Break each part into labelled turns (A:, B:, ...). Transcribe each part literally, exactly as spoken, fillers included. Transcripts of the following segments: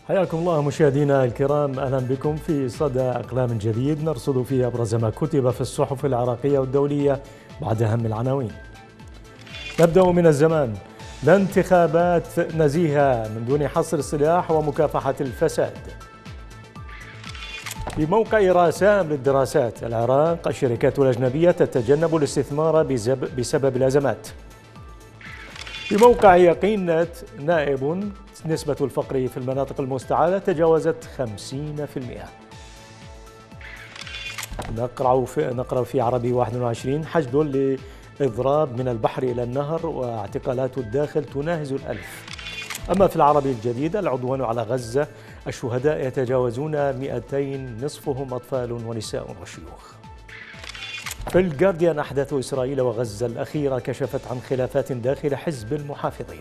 A: حياكم الله مشاهدينا الكرام، أهلا بكم في صدى أقلام جديد نرصد فيه أبرز ما كتب في الصحف العراقية والدولية بعد أهم العناوين. نبدأ من الزمان. لا انتخابات نزيهة من دون حصر السلاح ومكافحة الفساد. في موقع راسام للدراسات، العراق الشركات الأجنبية تتجنب الاستثمار بسبب الأزمات. في موقع يقين نت، نائب نسبة الفقر في المناطق المستعارة تجاوزت خمسين بالمئة. نقرأ في, نقرأ في عربي واحد وعشرين، حشد لإضراب من البحر إلى النهر واعتقالات الداخل تناهز الألف. أما في العربي الجديد، العدوان على غزة، الشهداء يتجاوزون مئتين نصفهم أطفال ونساء وشيوخ. في الجارديان، أحداث إسرائيل وغزة الأخيرة كشفت عن خلافات داخل حزب المحافظين،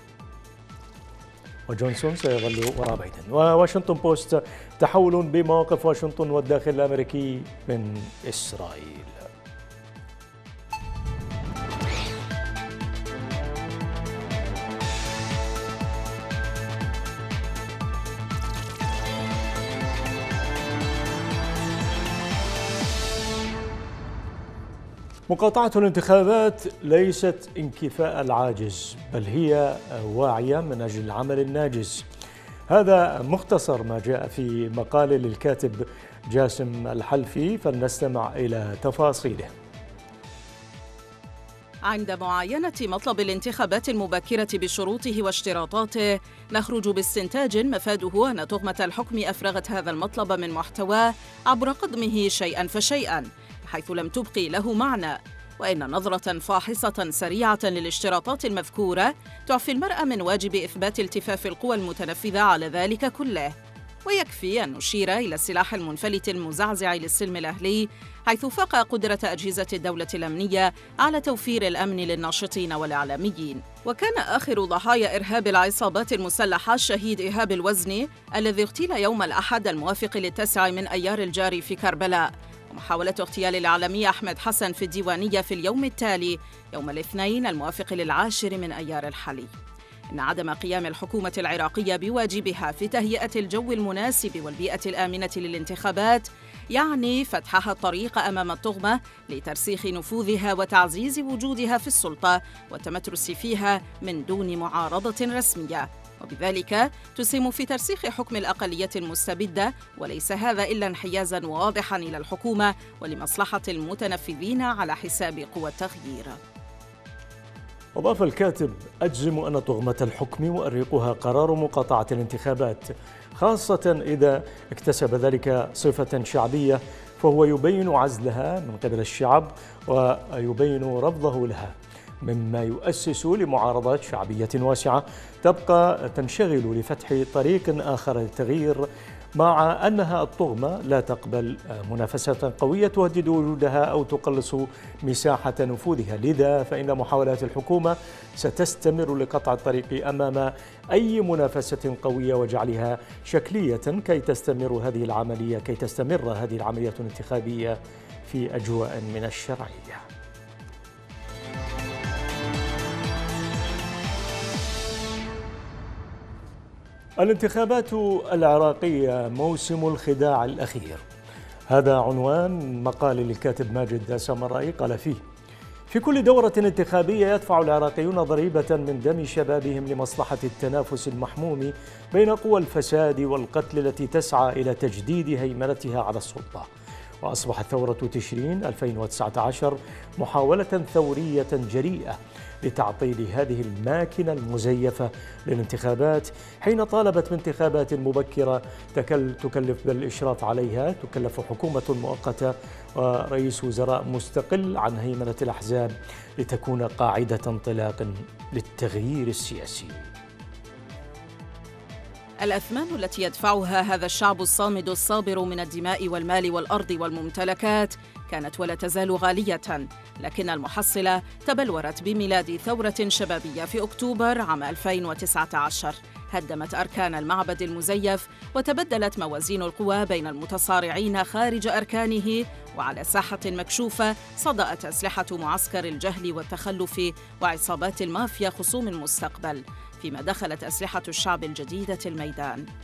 A: وجونسون سيظل وراء بايدن. وواشنطن بوست، تحول بمواقف واشنطن والداخل الأمريكي من إسرائيل. مقاطعة الانتخابات ليست انكفاء العاجز، بل هي واعية من أجل العمل الناجز. هذا مختصر ما جاء في مقال للكاتب جاسم الحلفي، فلنستمع إلى تفاصيله.
B: عند معاينة مطلب الانتخابات المبكرة بشروطه واشتراطاته، نخرج باستنتاج مفاده أن تهمة الحكم أفرغت هذا المطلب من محتواه عبر قضمه شيئاً فشيئاً، حيث لم تبقي له معنى. وإن نظرة فاحصة سريعة للاشتراطات المذكورة تعفي المرء من واجب إثبات التفاف القوى المتنفذة على ذلك كله. ويكفي أن نشير إلى السلاح المنفلت المزعزع للسلم الأهلي، حيث فاق قدرة أجهزة الدولة الأمنية على توفير الأمن للناشطين والإعلاميين. وكان آخر ضحايا إرهاب العصابات المسلحة الشهيد إيهاب الوزني، الذي اغتيل يوم الأحد الموافق للتاسع من أيار الجاري في كربلاء، ومحاولة اغتيال الإعلامي أحمد حسن في الديوانية في اليوم التالي يوم الاثنين الموافق للعاشر من أيار الحلي. إن عدم قيام الحكومة العراقية بواجبها في تهيئة الجو المناسب والبيئة الآمنة للانتخابات يعني فتحها الطريق أمام التهمة لترسيخ نفوذها وتعزيز وجودها في السلطة والتمترس فيها من دون معارضة رسمية، وبذلك تسهم في ترسيخ حكم الأقلية المستبدة، وليس هذا إلا انحيازاً واضحاً إلى الحكومة ولمصلحة المتنفذين على حساب قوى التغيير.
A: أضاف الكاتب: أجزم أن تهمة الحكم مؤرقها قرار مقاطعة الانتخابات، خاصة إذا اكتسب ذلك صفة شعبية، فهو يبين عزلها من قبل الشعب ويبين رفضه لها، مما يؤسس لمعارضات شعبية واسعة تبقى تنشغل لفتح طريق آخر للتغيير، مع أنها الطغمة لا تقبل منافسة قوية تهدد وجودها أو تقلص مساحة نفوذها. لذا فإن محاولات الحكومة ستستمر لقطع الطريق أمام أي منافسة قوية وجعلها شكلية كي تستمر هذه العملية كي تستمر هذه العملية الانتخابية في أجواء من الشرعية. الانتخابات العراقية موسم الخداع الأخير، هذا عنوان مقال للكاتب ماجد سامرائي. قال فيه: في كل دورة انتخابية يدفع العراقيون ضريبة من دم شبابهم لمصلحة التنافس المحموم بين قوى الفساد والقتل التي تسعى إلى تجديد هيمنتها على السلطة. وأصبحت ثورة تشرين ألفين وتسعة عشر محاولة ثورية جريئة لتعطيل هذه الماكينة المزيفة للانتخابات، حين طالبت بانتخابات مبكرة تكلف بالإشراف عليها تكلف حكومة مؤقتة ورئيس وزراء مستقل عن هيمنة الأحزاب، لتكون قاعدة انطلاق للتغيير السياسي.
B: الأثمان التي يدفعها هذا الشعب الصامد الصابر من الدماء والمال والأرض والممتلكات كانت ولا تزال غالية، لكن المحصلة تبلورت بميلاد ثورة شبابية في أكتوبر عام ألفين وتسعة عشر هدمت أركان المعبد المزيف وتبدلت موازين القوى بين المتصارعين خارج أركانه، وعلى ساحة مكشوفة صدأت أسلحة معسكر الجهل والتخلف وعصابات المافيا خصوم المستقبل، فيما دخلت أسلحة الشعب الجديدة الميدان.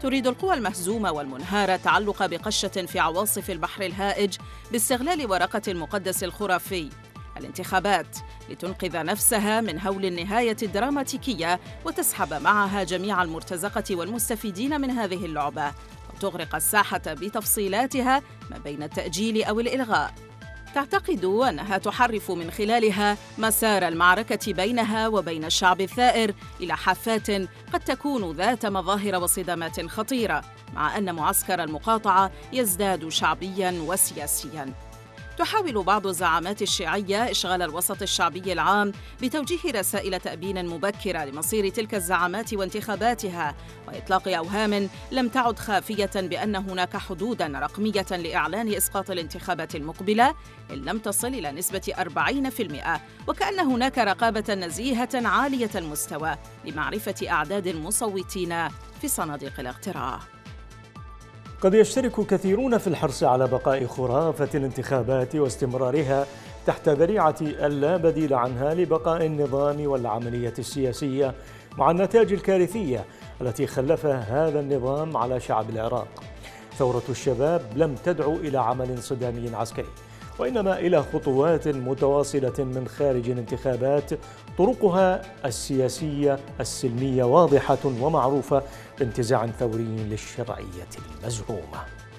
B: تريد القوى المهزومة والمنهارة تعلق بقشة في عواصف البحر الهائج باستغلال ورقة المقدس الخرافي الانتخابات لتنقذ نفسها من هول النهاية الدراماتيكية وتسحب معها جميع المرتزقة والمستفيدين من هذه اللعبة وتغرق الساحة بتفصيلاتها ما بين التأجيل أو الإلغاء. تعتقد أنها تحرف من خلالها مسار المعركة بينها وبين الشعب الثائر إلى حافات قد تكون ذات مظاهر وصدامات خطيرة، مع أن معسكر المقاطعة يزداد شعبياً وسياسياً. تحاول بعض الزعامات الشيعية إشغال الوسط الشعبي العام بتوجيه رسائل تأبين مبكرة لمصير تلك الزعامات وانتخاباتها، وإطلاق أوهام لم تعد خافية بأن هناك حدوداً رقمية لإعلان إسقاط الانتخابات المقبلة إن لم تصل إلى نسبة أربعين بالمئة، وكأن هناك رقابة نزيهة عالية المستوى لمعرفة أعداد المصوتين في صناديق الاقتراع.
A: قد يشترك كثيرون في الحرص على بقاء خرافة الانتخابات واستمرارها تحت ذريعة اللا بديل عنها لبقاء النظام والعملية السياسية، مع النتائج الكارثية التي خلفها هذا النظام على شعب العراق. ثورة الشباب لم تدعو إلى عمل صدامي عسكري، وإنما إلى خطوات متواصلة من خارج الانتخابات طرقها السياسية السلمية واضحة ومعروفة بانتزاع ثوري للشرعية المزعومة.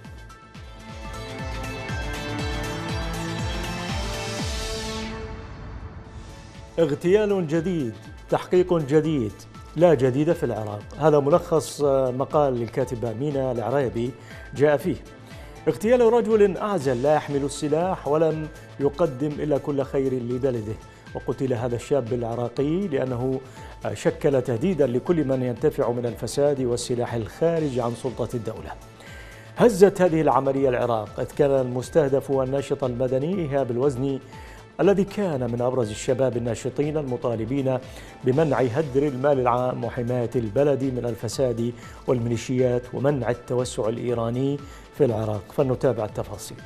A: اغتيال جديد، تحقيق جديد، لا جديد في العراق. هذا ملخص مقال للكاتبة مينا العرايبي جاء فيه: اغتيال رجل أعزل لا يحمل السلاح ولم يقدم إلا كل خير لبلده. وقتل هذا الشاب العراقي لأنه شكل تهديدا لكل من ينتفع من الفساد والسلاح الخارج عن سلطة الدولة. هزت هذه العملية العراق، إذ كان المستهدف الناشط المدني إيهاب الوزني الذي كان من أبرز الشباب الناشطين المطالبين بمنع هدر المال العام وحماية البلد من الفساد والميليشيات ومنع التوسع الإيراني في العراق. فلنتابع التفاصيل.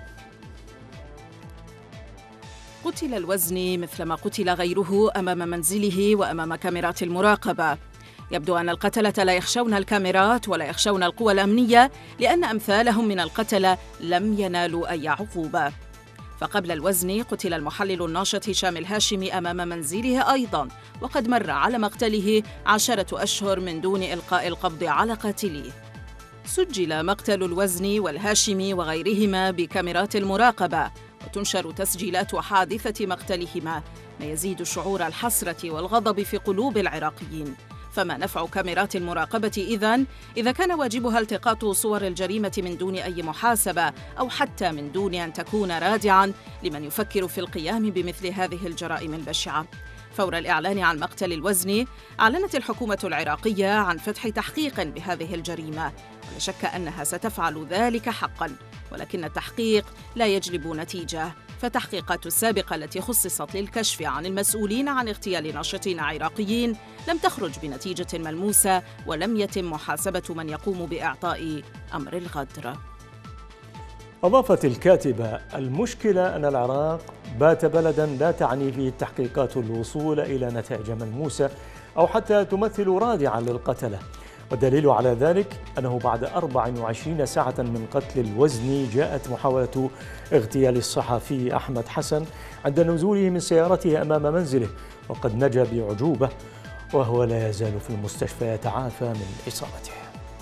B: قتل الوزني مثلما قتل غيره أمام منزله وأمام كاميرات المراقبة. يبدو أن القتلة لا يخشون الكاميرات ولا يخشون القوى الأمنية، لأن أمثالهم من القتلة لم ينالوا أي عقوبة. فقبل الوزني قتل المحلل الناشط هشام الهاشمي أمام منزله أيضاً، وقد مر على مقتله عشرة أشهر من دون إلقاء القبض على قاتليه. سجل مقتل الوزني والهاشمي وغيرهما بكاميرات المراقبة، وتنشر تسجيلات حادثة مقتلهما، ما يزيد شعور الحسرة والغضب في قلوب العراقيين. فما نفع كاميرات المراقبة إذن إذا كان واجبها التقاط صور الجريمة من دون أي محاسبة، أو حتى من دون أن تكون رادعاً لمن يفكر في القيام بمثل هذه الجرائم البشعة؟ فور الإعلان عن مقتل الوزني أعلنت الحكومة العراقية عن فتح تحقيق بهذه الجريمة، ولا شك أنها ستفعل ذلك حقاً، ولكن التحقيق لا يجلب نتيجة. فالتحقيقات السابقة التي خصصت للكشف عن المسؤولين عن اغتيال ناشطين عراقيين لم تخرج بنتيجة ملموسة، ولم يتم محاسبة من يقوم بإعطاء أمر الغدر.
A: أضافت الكاتبة: المشكلة أن العراق بات بلداً لا تعني فيه التحقيقات الوصول إلى نتائج ملموسة أو حتى تمثل رادعاً للقتلة. والدليل على ذلك أنه بعد أربع وعشرين ساعة من قتل الوزني جاءت محاولة اغتيال الصحفي أحمد حسن عند نزوله من سيارته أمام منزله، وقد نجا بعجوبة وهو لا يزال في المستشفى يتعافى من إصابته.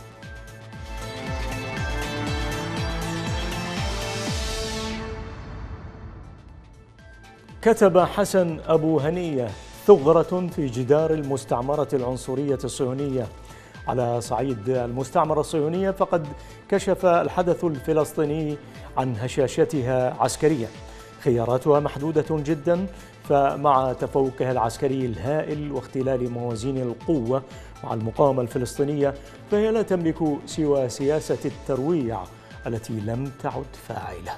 A: كتب حسن أبو هنية: ثغرة في جدار المستعمرة العنصرية الصهيونية. على صعيد المستعمرة الصهيونية فقد كشف الحدث الفلسطيني عن هشاشتها عسكريا. خياراتها محدودة جدا، فمع تفوقها العسكري الهائل واختلال موازين القوة مع المقاومة الفلسطينية فهي لا تملك سوى سياسة الترويع التي لم تعد فاعلة.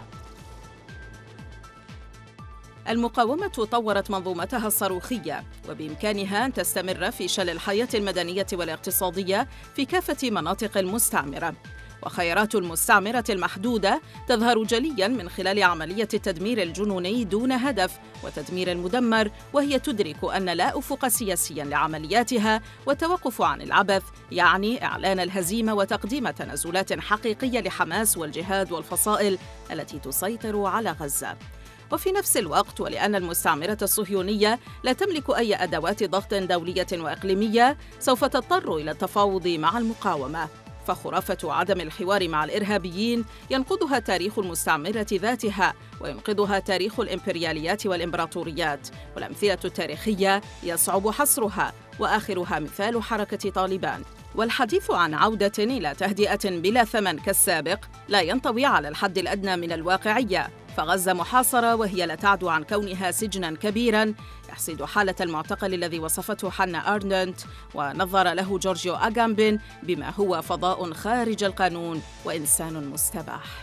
B: المقاومة طورت منظومتها الصاروخية، وبإمكانها أن تستمر في شل الحياة المدنية والاقتصادية في كافة مناطق المستعمرة. وخيارات المستعمرة المحدودة تظهر جلياً من خلال عملية التدمير الجنوني دون هدف وتدمير المدمر، وهي تدرك أن لا أفق سياسياً لعملياتها، والتوقف عن العبث يعني إعلان الهزيمة وتقديم تنازلات حقيقية لحماس والجهاد والفصائل التي تسيطر على غزة. وفي نفس الوقت، ولأن المستعمرة الصهيونية لا تملك أي أدوات ضغط دولية وإقليمية، سوف تضطر إلى التفاوض مع المقاومة. فخرافة عدم الحوار مع الإرهابيين ينقضها تاريخ المستعمرة ذاتها، وينقضها تاريخ الإمبرياليات والإمبراطوريات، والأمثلة التاريخية يصعب حصرها، وآخرها مثال حركة طالبان. والحديث عن عودة إلى تهدئة بلا ثمن كالسابق لا ينطوي على الحد الأدنى من الواقعية، فغزة محاصرة وهي لا تعدو عن كونها سجناً كبيراً يحصد حالة المعتقل الذي وصفته حنا أرندت ونظر له جورجيو أغامبين بما هو فضاء خارج القانون وإنسان مستباح.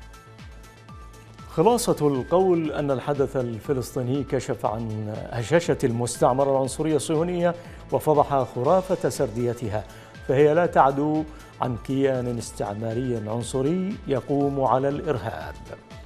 A: خلاصة القول أن الحدث الفلسطيني كشف عن هشاشة المستعمرة العنصرية الصهيونية وفضح خرافة سرديتها، فهي لا تعدو عن كيان استعماري عنصري يقوم على الإرهاب.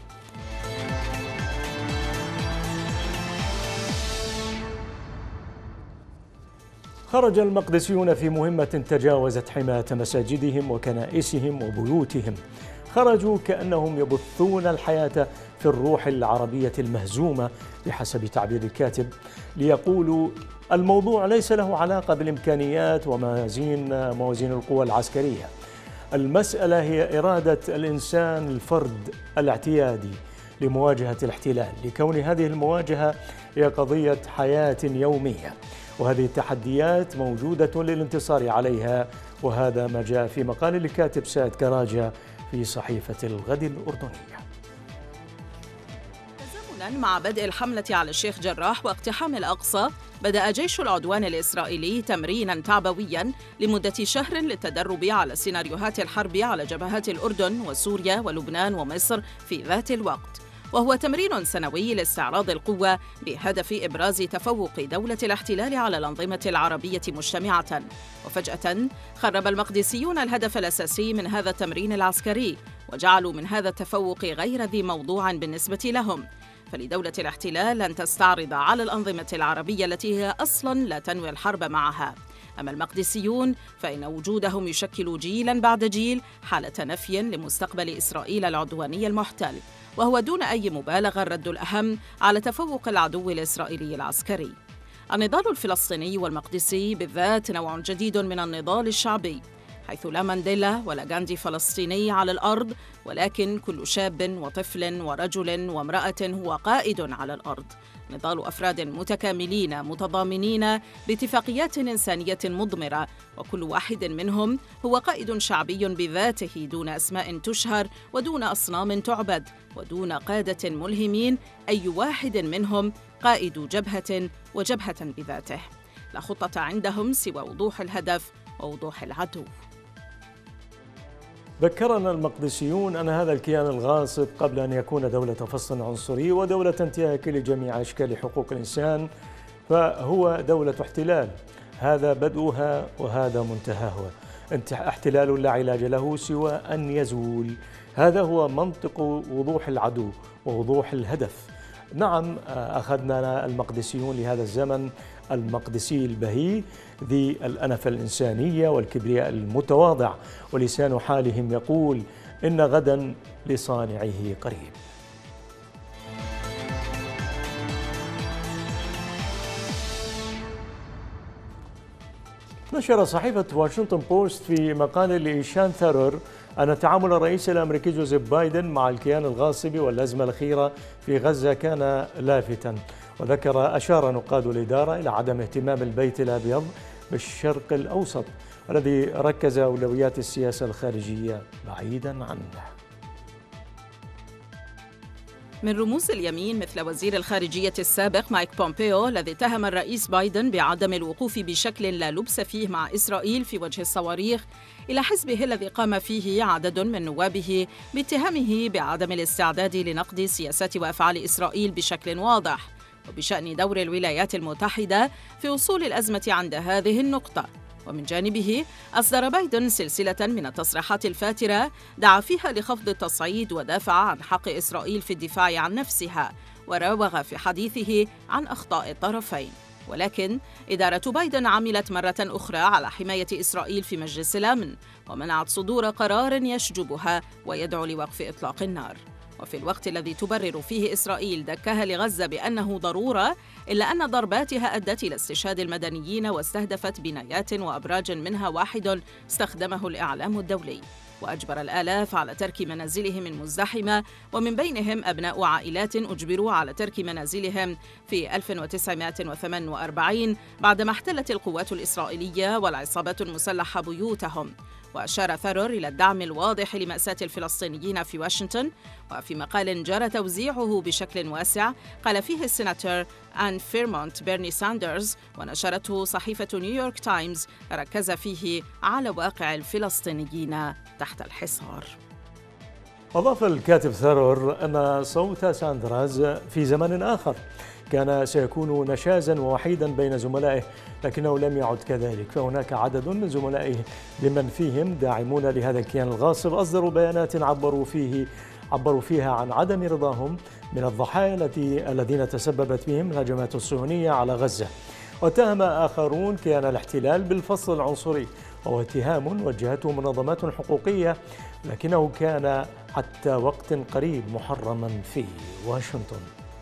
A: خرج المقدسيون في مهمة تجاوزت حماية مساجدهم وكنائسهم وبيوتهم. خرجوا كأنهم يبثون الحياة في الروح العربية المهزومة بحسب تعبير الكاتب، ليقولوا الموضوع ليس له علاقة بالإمكانيات وموازين موازين القوى العسكرية. المسألة هي إرادة الإنسان الفرد الاعتيادي لمواجهة الاحتلال، لكون هذه المواجهة هي قضية حياة يومية، وهذه التحديات موجودة للانتصار عليها. وهذا ما جاء في مقال الكاتب سعد كراجة في صحيفة الغد الأردنية.
B: تزامناً مع بدء الحملة على الشيخ جراح واقتحام الأقصى، بدأ جيش العدوان الإسرائيلي تمريناً تعبوياً لمدة شهر للتدرب على سيناريوهات الحرب على جبهات الأردن وسوريا ولبنان ومصر في ذات الوقت، وهو تمرين سنوي لاستعراض القوة بهدف إبراز تفوق دولة الاحتلال على الأنظمة العربية مجتمعة. وفجأة خرب المقدسيون الهدف الأساسي من هذا التمرين العسكري، وجعلوا من هذا التفوق غير ذي موضوع بالنسبة لهم، فلدولة الاحتلال أن تستعرض على الأنظمة العربية التي هي أصلاً لا تنوي الحرب معها. أما المقدسيون فإن وجودهم يشكل جيلاً بعد جيل حالة نفي لمستقبل إسرائيل العدواني المحتل، وهو دون أي مبالغة الرد الأهم على تفوق العدو الإسرائيلي العسكري. النضال الفلسطيني والمقدسي بالذات نوع جديد من النضال الشعبي، حيث لا مانديلا ولا غاندي فلسطيني على الأرض، ولكن كل شاب وطفل ورجل وامرأة هو قائد على الأرض. نضال أفراد متكاملين متضامنين باتفاقيات إنسانية مضمرة، وكل واحد منهم هو قائد شعبي بذاته دون أسماء تشهر ودون أصنام تعبد ودون قادة ملهمين. أي واحد منهم قائد جبهة وجبهة بذاته، لا خطة عندهم سوى وضوح الهدف ووضوح العدو.
A: ذكرنا المقدسيون أن هذا الكيان الغاصب قبل أن يكون دولة فصل عنصري ودولة انتهاك لجميع أشكال حقوق الإنسان فهو دولة احتلال، هذا بدؤها وهذا منتهاها، احتلال لا علاج له سوى أن يزول. هذا هو منطق وضوح العدو ووضوح الهدف. نعم، أخذنا المقدسيون لهذا الزمن المقدسي البهي ذي الأنفة الإنسانية والكبرياء المتواضع، ولسان حالهم يقول إن غدا لصانعه قريب. نشر صحيفة واشنطن بوست في مقال لشان ثارر أن تعامل الرئيس الأمريكي جوزيف بايدن مع الكيان الغاصب والأزمة الأخيرة في غزة كان لافتاً، وذكر أشار نقاد الإدارة إلى عدم اهتمام البيت الأبيض بالشرق الأوسط الذي ركز أولويات السياسة الخارجية بعيداً عنه.
B: من رموز اليمين مثل وزير الخارجية السابق مايك بومبيو الذي اتهم الرئيس بايدن بعدم الوقوف بشكل لا لبس فيه مع إسرائيل في وجه الصواريخ، إلى حزبه الذي قام فيه عدد من نوابه باتهامه بعدم الاستعداد لنقد سياسات وأفعال إسرائيل بشكل واضح، وبشأن دور الولايات المتحدة في وصول الأزمة عند هذه النقطة. ومن جانبه أصدر بايدن سلسلة من التصريحات الفاترة دعا فيها لخفض التصعيد ودافع عن حق إسرائيل في الدفاع عن نفسها، وراوغ في حديثه عن أخطاء الطرفين. ولكن إدارة بايدن عملت مرة أخرى على حماية إسرائيل في مجلس الأمن، ومنعت صدور قرار يشجبها ويدعو لوقف إطلاق النار. وفي الوقت الذي تبرر فيه إسرائيل دكها لغزة بأنه ضرورة، إلا أن ضرباتها أدت إلى استشهاد المدنيين واستهدفت بنايات وأبراج منها واحد استخدمه الإعلام الدولي، وأجبر الآلاف على ترك منازلهم المزدحمة، ومن بينهم أبناء عائلات أجبروا على ترك منازلهم في ألف وتسعمائة وثمانية وأربعين بعدما احتلت القوات الإسرائيلية والعصابات المسلحة بيوتهم. وأشار ثارور إلى الدعم الواضح لمأساة الفلسطينيين في واشنطن. وفي مقال جرى توزيعه بشكل واسع قال فيه السيناتور آن فيرمونت بيرني ساندرز ونشرته صحيفة نيويورك تايمز، ركز فيه على واقع الفلسطينيين تحت الحصار.
A: أضاف الكاتب ثارور أن صوت ساندرز في زمن آخر كان سيكون نشازا ووحيدا بين زملائه، لكنه لم يعد كذلك، فهناك عدد من زملائه بمن فيهم داعمون لهذا الكيان الغاصب أصدروا بيانات عبروا فيه عبروا فيها عن عدم رضاهم من الضحايا التي الذين تسببت بهم الهجمات الصهيونية على غزة. واتهم آخرون كيان الاحتلال بالفصل العنصري، وهو اتهام وجهته منظمات حقوقية، لكنه كان حتى وقت قريب محرما في واشنطن.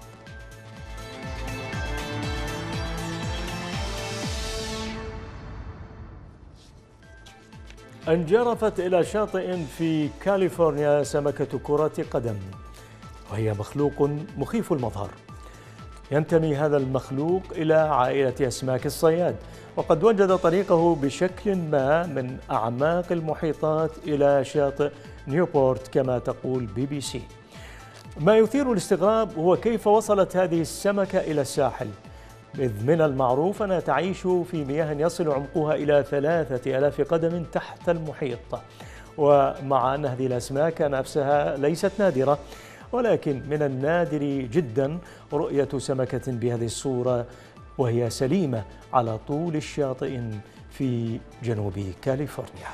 A: انجرفت إلى شاطئ في كاليفورنيا سمكة كرة قدم، وهي مخلوق مخيف المظهر. ينتمي هذا المخلوق إلى عائلة أسماك الصياد، وقد وجد طريقه بشكل ما من أعماق المحيطات إلى شاطئ نيوبورت كما تقول بي بي سي. ما يثير الاستغراب هو كيف وصلت هذه السمكة إلى الساحل، إذ من المعروف أنها تعيش في مياه يصل عمقها إلى ثلاثة آلاف قدم تحت المحيط. ومع أن هذه الأسماك نفسها ليست نادرة، ولكن من النادر جدا رؤية سمكة بهذه الصورة وهي سليمة على طول الشاطئ في جنوب كاليفورنيا.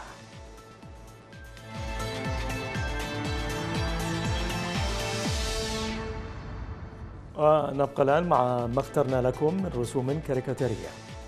A: ونبقى الآن مع ما اخترنا لكم من رسوم كاريكاتيرية.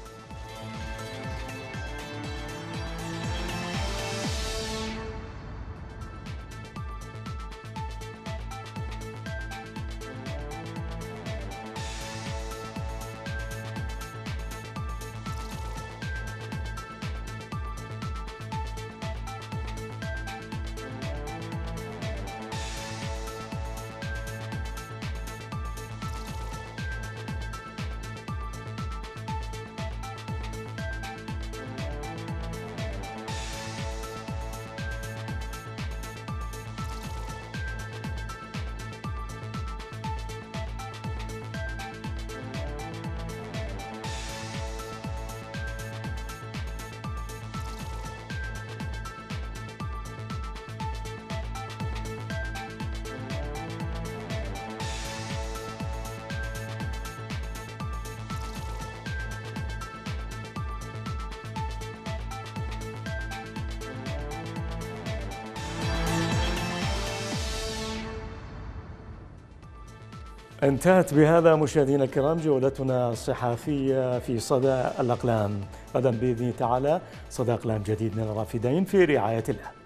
A: انتهت بهذا مشاهدينا الكرام جولتنا الصحفية في صدى الأقلام. غدا بإذن تعالى صدى أقلام جديد من الرافدين في رعاية الله.